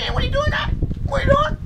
man, what are you doing that? What are you doing?